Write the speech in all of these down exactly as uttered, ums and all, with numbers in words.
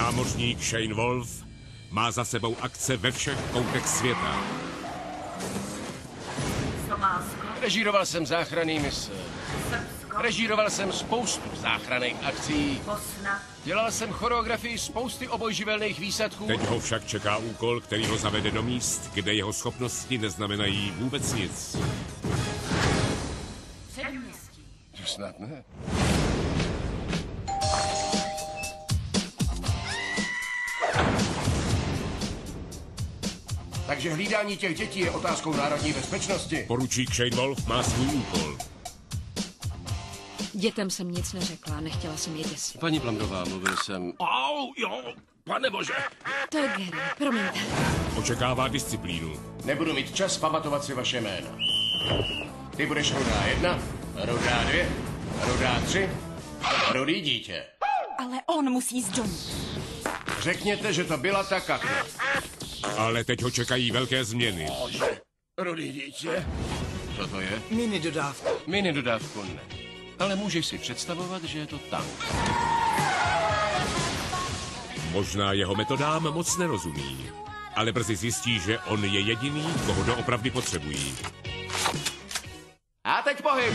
Námořník Shane Wolf má za sebou akce ve všech koutech světa. Somálsko. Režíroval jsem záchranný mise. Srbsko. Režíroval jsem spoustu záchranných akcí. Bosna. Dělal jsem choreografii spousty obojživelných výsadků. Teď ho však čeká úkol, který ho zavede do míst, kde jeho schopnosti neznamenají vůbec nic. Předměstí. To snad ne. Takže hlídání těch dětí je otázkou národní bezpečnosti. Poručík Shane Wolf má svůj úkol. Dětem jsem nic neřekla, nechtěla jsem je děsit. Paní Plamrová, mluvil jsem... Au, jo, pane bože. To je Gary, promiňte. Očekává disciplínu. Nebudu mít čas pamatovat si vaše jméno. Ty budeš rudá jedna, rudá dvě, rudá tři, rudý dítě. Ale on musí s Johnny. Řekněte, že to byla ta kakna. Ale teď ho čekají velké změny. Bože, rudý dítě. Co to je? Mini dodávka. Mini dodávku ne. Ale můžeš si představovat, že je to tank. Možná jeho metodám moc nerozumí, ale brzy zjistí, že on je jediný, koho doopravdy potřebují. A teď pohyb!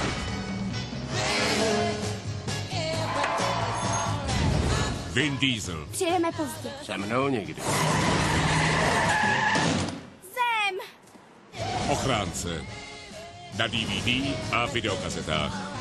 Vin Diesel. Přijedeme pozdě. Se mnou někdy. Sem! Ochránce. Na D V D a videokazetách.